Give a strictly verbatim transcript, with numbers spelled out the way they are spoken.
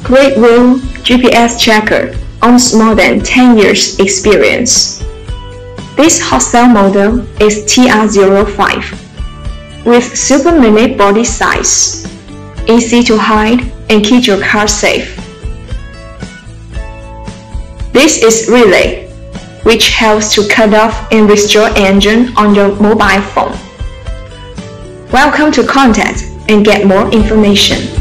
Great Wheel G P S Tracker owns more than ten years experience. This hostile model is T R zero five with super mini body size, easy to hide and keep your car safe. This is Relay, which helps to cut off and restore engine on your mobile phone. Welcome to contact and get more information.